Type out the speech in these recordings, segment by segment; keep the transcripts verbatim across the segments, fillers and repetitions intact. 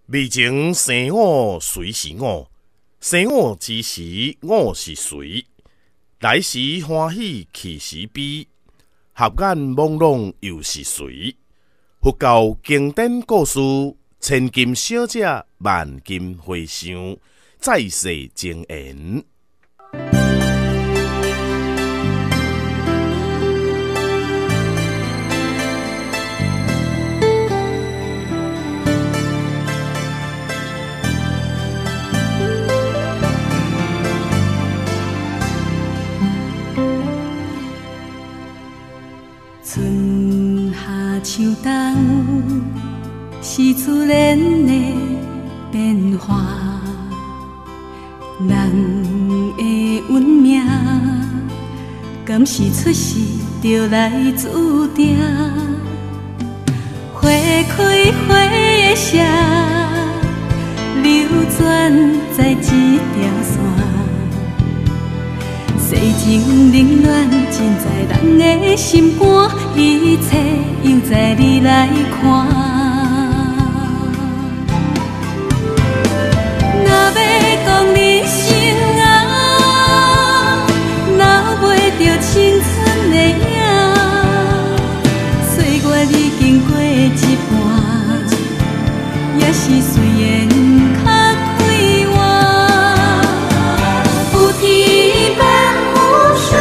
未情生我谁是我？生我之时我是谁？来时欢喜去时悲，合眼朦胧又是谁？佛教经典故事，千金小姐万金回响，再世情缘。 春夏秋冬是自然的变化，人的运命敢是出世就来注定？花开花的声，流转在一条线。世情冷暖，尽在人的心肝，一切又在你来看。若要讲人生啊，留袂着青春的影，岁月已经过一半，也是随缘较快活。有天办无数，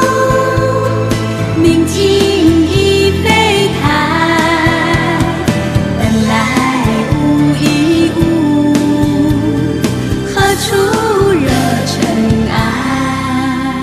明镜亦非台，等来无一物，何处惹尘埃？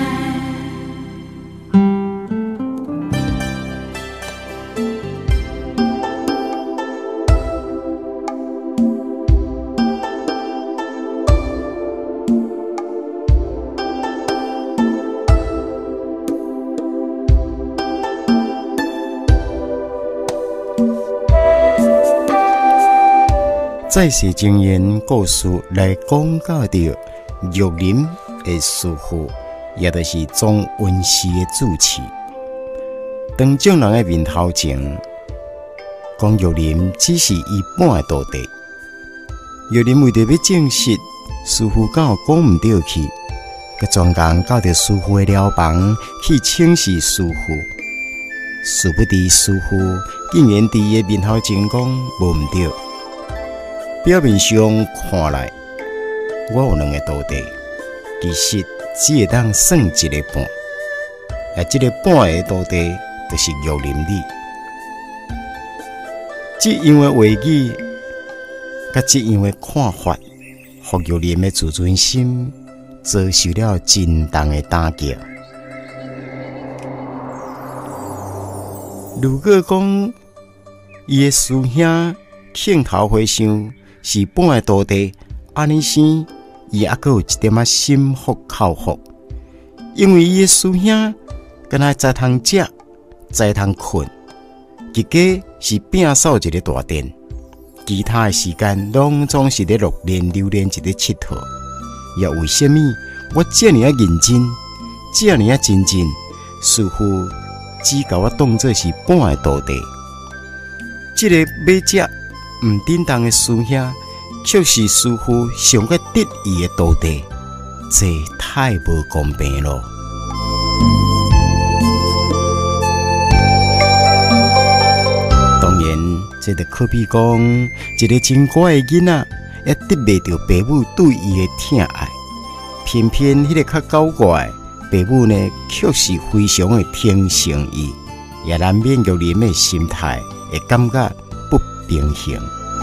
再世经验故事来讲到着玉林的师傅，也就是庄文熙的主持。当众人的面头前，讲玉林只是一半的徒弟。玉林为着要证实师傅敢有讲唔对去，佮专工到着师傅的寮房去请示师傅。殊不知师傅竟然伫伊的面头前讲无唔对。表面上看来，我有两个徒弟，其实只会当算一个半，而这个半个徒弟就是玉林你。这样的话语，甲这样的看法，互玉林的自尊心遭受了真重的打击。如果讲伊的师兄镜头回想是半个徒弟，安尼生伊还阁有一点仔心服口服，因为伊的师兄敢若才通食，才通困，结果是摒扫一个大殿，其他的时间拢总是咧乐练流连一个佚佗。也为什么我这么啊认真，这么啊真正，似乎只甲我当作是半个徒弟？这个要食唔叮当的师兄，却是师傅上个得意的徒弟，这太无公平了。当然，这就可比讲，一个真乖的囡仔，也得袂到爸母对伊的疼爱，偏偏迄个较搞怪，爸母呢却是非常的疼惜伊，也难免玉林的心态会感觉不平衡。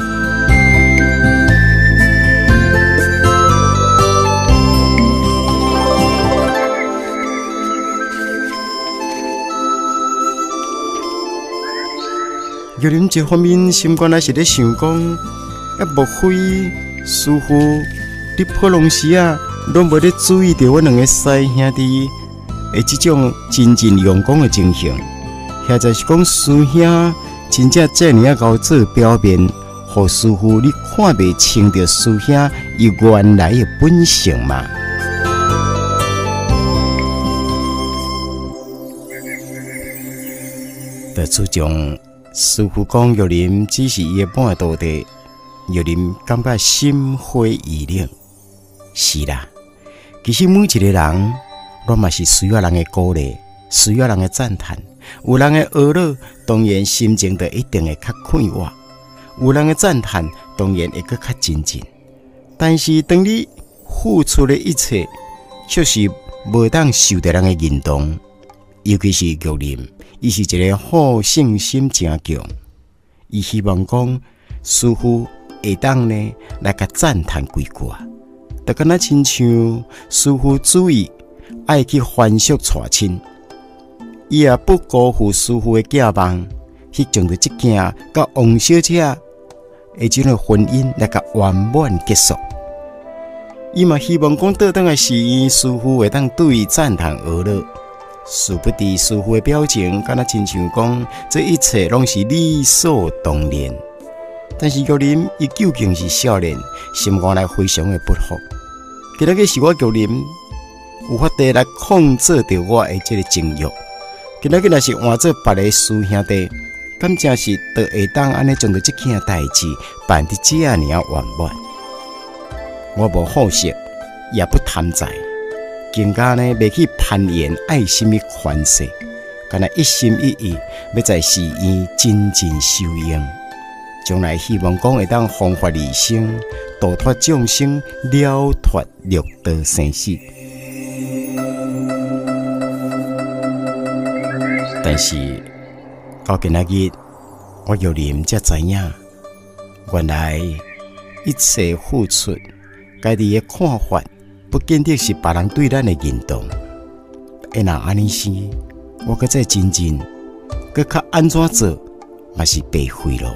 玉林这方面心肝也是咧想讲，啊，莫非师傅你普通时啊，拢无咧注意到我两个师兄弟的这种真正用功的情形？或者是讲师兄真正这样啊搞做表面，互师傅你看袂清着师兄伊原来的本性嘛？就注重师傅讲玉林只是伊的半个徒弟， 玉林感觉心灰意冷。是啦，其实每一个人，我嘛是需要人的鼓励，需要人的赞叹。有人的呵乐，当然心情就一定会较快活；有人的赞叹，当然会搁较真诚。但是当你付出的一切，却是无当受到人的认同，尤其是玉林，伊是一个好胜心诚强。伊希望讲师傅会当呢来甲赞叹几句，就敢若亲像师傅主意爱去欢喜娶亲，伊也不辜负师傅的寄望，去将着这件甲王小姐的这种婚姻来甲圆满结束。伊嘛希望讲倒转的时阵，师傅会当对伊赞叹呵乐。殊不知师傅的表情，敢若亲像讲这一切拢是理所当然。但是玉林伊究竟是少年，心肝内非常的不服。今仔日是我玉林有法地来控制着我的这个情欲。今仔日若是换做别个师兄弟，敢真是都会当安尼将着这件代志办得这样圆满。我无好色，也不贪财。更加呢，袂去攀岩爱什么权势，干那一心一意要在寺院真正修养，将来希望讲会当弘法利生，度脱众生，了脱六道生死。但是到今仔日，我玉林才知影，原来一切付出，家己的看法。不见得是别人对咱的认同，会若安尼时，我搁再真正，搁较安怎做，嘛是白费咯。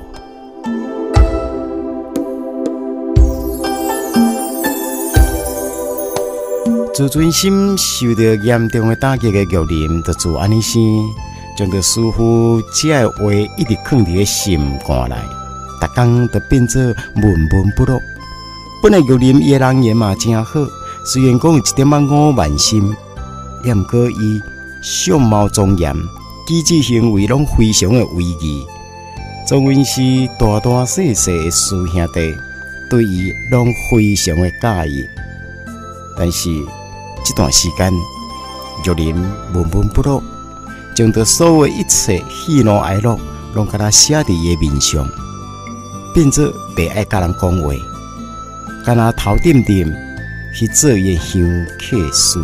自尊心受到严重的打击的玉林，就做安尼时，将着师傅这个话一直藏伫个心肝内，逐工就变做闷闷不乐。本来玉林伊的人缘嘛真好。虽然讲有一点仔傲慢心，也毋过伊相貌庄严，举止行为拢非常的威仪。总阮是大大细细的师兄弟，对伊拢非常的介意。但是这段时间，玉林闷闷不乐，将着所有一切喜怒哀乐，拢甲他写伫伊的面上，变做袂爱甲人讲话，敢若头点点。去做伊香客事。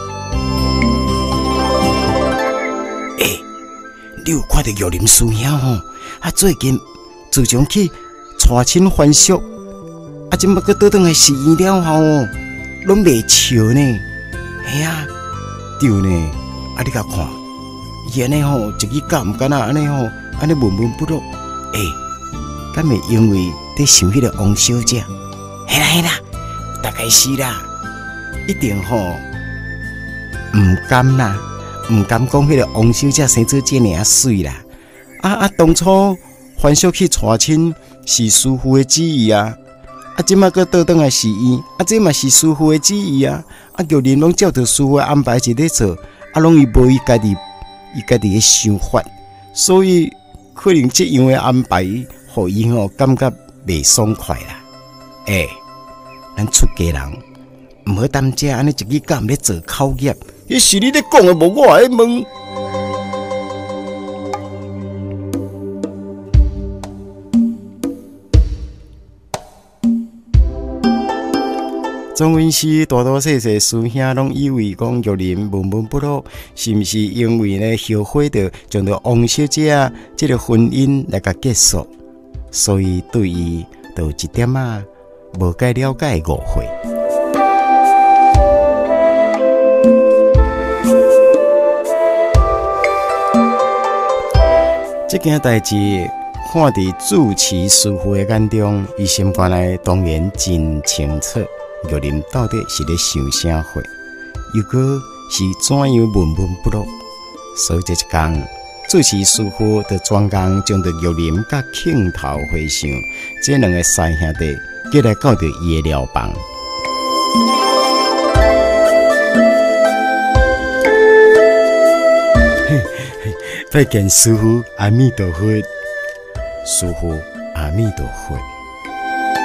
哎、欸，你有看到玉林师兄吼？啊，最近自从去娶亲还俗，啊，今麦搁倒转来寺院了后，拢袂笑呢。嘿啊，对呢。啊，你甲看，伊安尼吼，一日到毋敢若安尼吼，安尼闷闷不乐。哎、欸，敢会因为在想迄个王小姐？嘿啦嘿啦。大概是啦，一定吼唔甘啦，唔甘讲迄个王小姐生做这尔水啦。啊啊，当初还俗去娶亲是师傅的旨意啊，啊，即马搁倒转来寺院，啊，这嘛是师傅的旨意啊。啊，玉林拢照着师傅的安排一咧做，啊，拢伊无伊家己伊家己的想法，所以可能这样的安排，互伊吼感觉袂爽快啦。诶、欸。咱出家人，毋好担遮安尼一日到晚咧做口业，迄是你咧讲的，无我会问。总阮是大大细细师兄拢以为讲玉林闷闷不乐，是毋是因为呢后悔着将着王小姐这个婚姻来甲结束，所以对伊就一点啊。无解了解的误会，这件代志看伫主持师傅的眼中，伊心肝内当然真清楚，玉林到底是咧想啥货，又搁是怎样闷闷不乐。所以这一天，主持师傅就专工将着玉林甲庆头和尚这两个三兄弟。叫来到着伊的寮房，拜见师父阿弥陀佛，师父阿弥陀佛。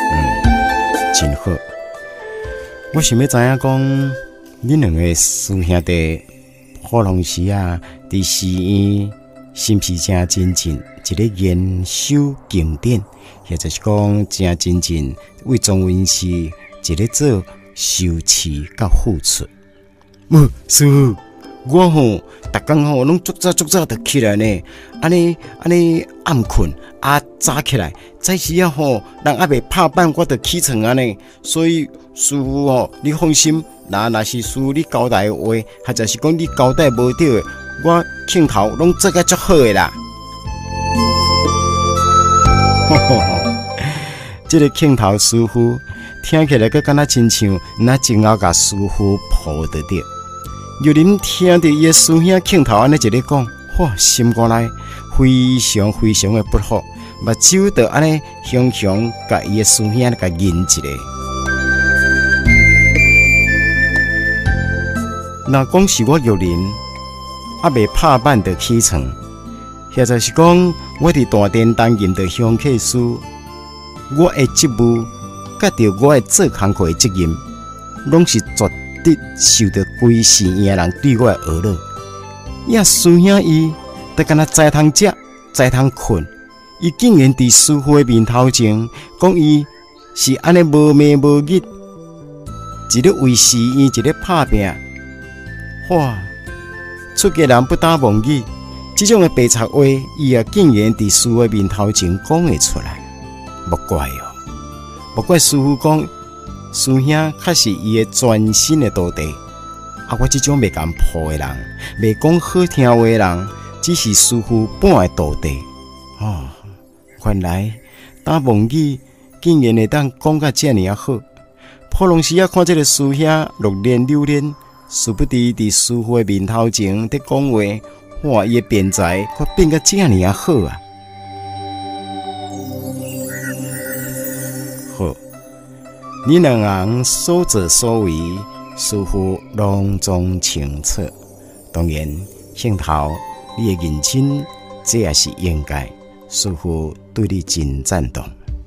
嗯，真好。我想要知影讲，恁两个师兄弟普隆时啊，伫寺院是毋是真真正一个研修经典，或者是讲真真正为中文是一个做修持甲付出？唔，师父，我吼逐工吼拢足早足早就起来呢，安尼安尼暗困啊早起来，早时啊吼人还未拍板我就起床安尼，所以师父吼你放心，若若是师父你交代的话，或者是讲你交代无对的，我庆头拢做甲足好的啦。吼吼吼，这个庆头师傅听起来阁敢若亲像那前后甲师傅抱得着。有人听到伊的师兄庆头安尼一个讲，哇，心肝内非常非常的不好，目睭就安尼熊熊甲伊的师兄甲认一个。若讲是我玉林，还未拍板就起床，或者是讲我伫大殿担任着香客师，我的职务甲着我的做工课的责任，拢是绝对受到规寺院的人对我的讹落。呀，师兄伊得敢若早通食，早通困，伊竟然伫师父的面头前讲伊是安尼无眠无日，一个为寺院，一个拍拼。哇！出家人不打妄语，这种的白贼话，伊也竟然伫师父的面头前讲会出来，莫怪哦，莫怪师父讲师兄确实伊的专心的徒弟。啊，我这种袂敢抱的人，袂讲好听话的人，只是师父半的徒弟。哦，原来打妄语竟然会当讲甲这么啊好。普隆时啊，看这个师兄六年六年。殊不知，伫师父的面头前在讲话，哇！伊的辩才却变甲这样啊好啊！好，你两人所作所为，师父拢总清楚。当然，幸头你的认真，这也是应该。师父对你真赞同。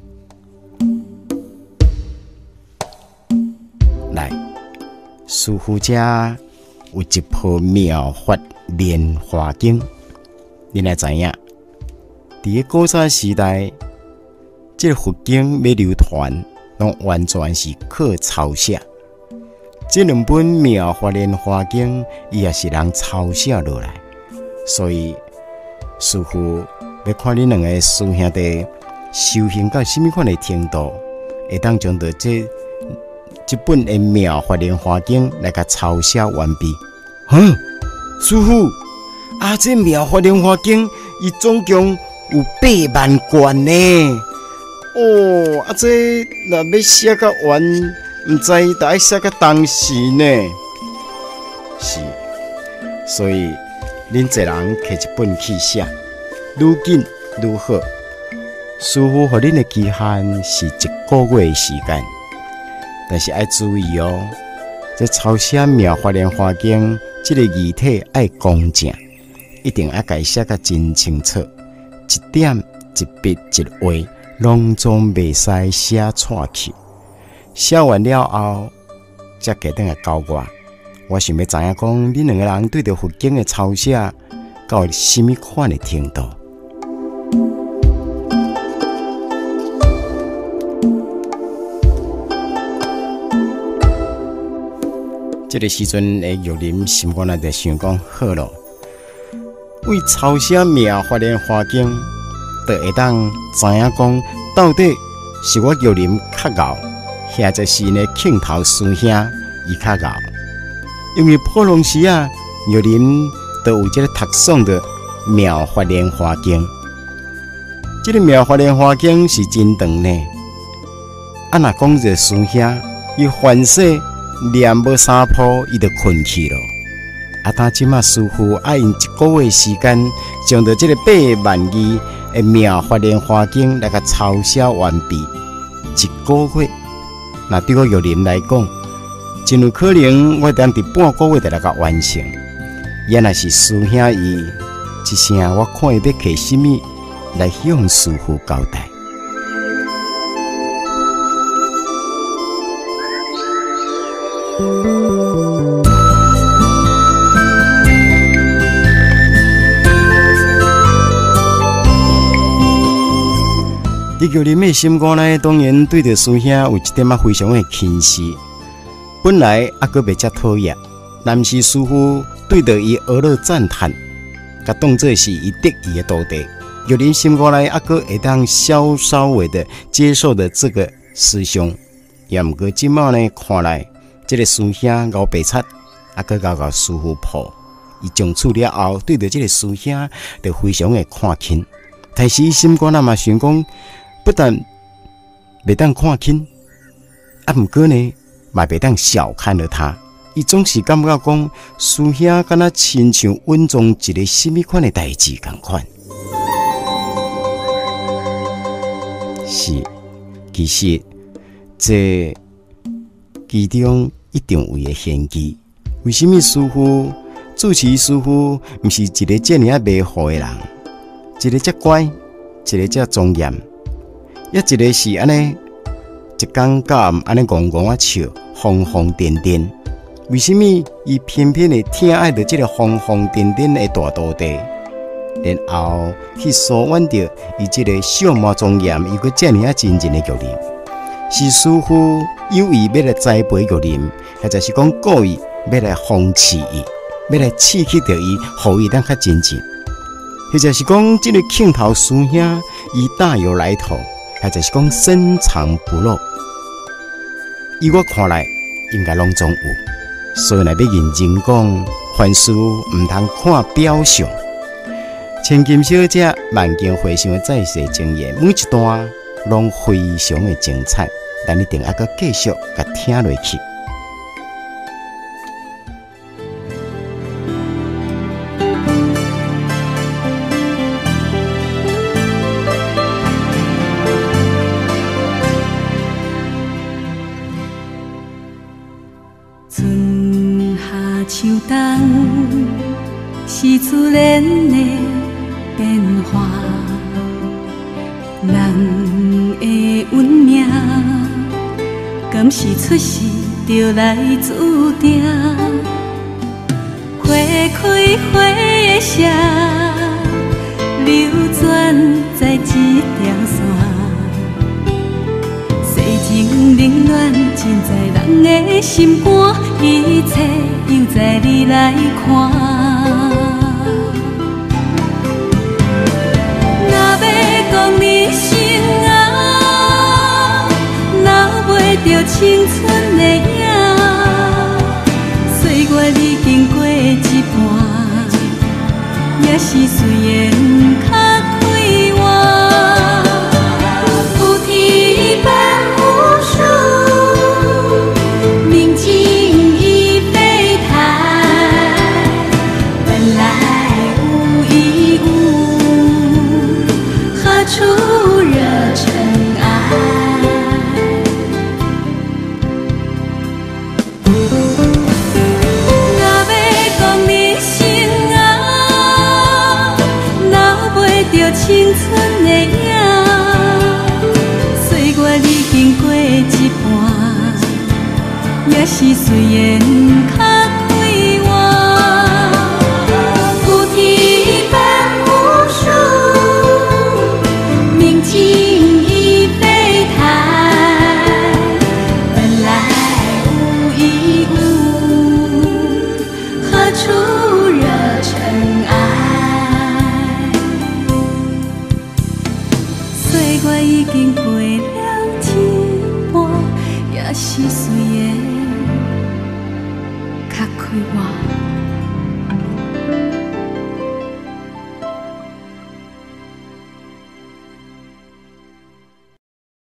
来。师父家有一部妙法莲华经，你来知影？伫个古早时代，这个佛经要流传，拢完全是靠抄写。这两本妙法莲华经，伊也是人抄写落来，所以师父要看你两个师兄弟修行到什么款的程度，会当将到这。这本的妙法莲华经来甲抄写完毕。哈，师父，啊，这妙法莲华经伊总共有八万卷呢。哦，啊，这若要写到完，唔知得爱写到当时呢。是，所以恁一人摕一本去写，愈紧愈好。师父互恁的期限是一个月的时间。但是要注意哦，这抄写妙法莲华经，这个字体要公正，一定要改写个真清楚，一点一笔一画，拢总袂使写错去。写完了后，才加等来交我。我想要知影讲，恁两个人对着佛经的抄写，到什么款的程度？这个时阵的玉林心肝内就想讲好咯，为抄写妙法莲华经，就会当知影讲到底是我玉林较敖，或者是呢庆头师兄伊较敖。因为普隆时啊，玉林都有这个读诵的妙法莲华经，这个妙法莲华经是真长呢。啊，若讲这师兄伊凡说。念无三鋪，伊就困去了。啊，他即马师父爱用一个月时间，将到这个八万字的妙法莲华经来甲抄写完毕。一个月，那对我玉林来讲，真有可能我当伫半个月就来甲完成。原来是师兄伊一声，我看伊要摕什么来向师父交代。 李球林的心肝呢，当然对着师兄有一点啊非常的轻视。本来阿哥袂遮讨厌，但是师傅对着伊俄勒赞叹，甲当作是伊得意的徒弟。球林心肝呢，阿哥会当稍稍微的接受的这个师兄，也毋过即马呢看来，这个师兄咬白贼，阿哥咬咬师傅抱，伊从此了后，对着这个师兄就非常的看轻。但是伊心肝啊嘛想讲。不但袂当看轻，啊，毋过呢，嘛袂当小看了他。伊总是感觉讲，师兄敢若亲像稳重一个什么款的代志共款。是，其实这其中一定有伊的玄机。为什么师傅主持师傅毋是一个这样啊袂好的人，一个遮乖，一个遮庄严？也一个是安尼，一讲到安尼戆戆啊笑，疯疯癫癫。为什么伊偏偏会疼爱着这个疯疯癫癫的大徒弟，然后去疏远着伊这个小貌庄严又搁这样啊真正的玉林？是师傅有意要来栽培玉林，或者是讲故意要来讽刺伊，要来刺激着伊，互伊当较真正？或者是讲这个庆头师兄伊大有来头？或者是讲深藏不露，以我看来，应该拢总有。所以若要认真讲，凡事毋通看表象。千金小姐万间回想的再世经验，每一段拢非常的精彩，咱一定要阁继续甲听落去。 秋冬是自然的变化，人的运命，敢是出世就来注定？花开花的声，流转在一条线。情冷暖尽在人的心肝，一切又在你来看。若要讲人生啊，留袂着青春的影。岁月已经过一半，也是随缘较快活。有天办。青春的影，岁月已经过一半，也是随缘较快活。有天办有数，明镜亦非台，本来无一物，何处惹尘埃？岁月已经。